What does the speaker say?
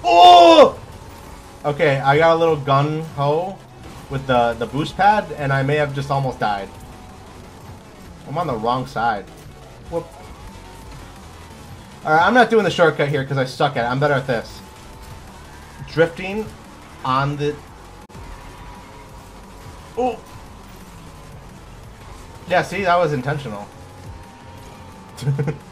Oh! Okay, I got a little gun ho with the boost pad, and I may have just almost died. I'm on the wrong side. Whoop. Alright, I'm not doing the shortcut here because I suck at it. I'm better at this. Drifting on the... Oh! Yeah, see, that was intentional.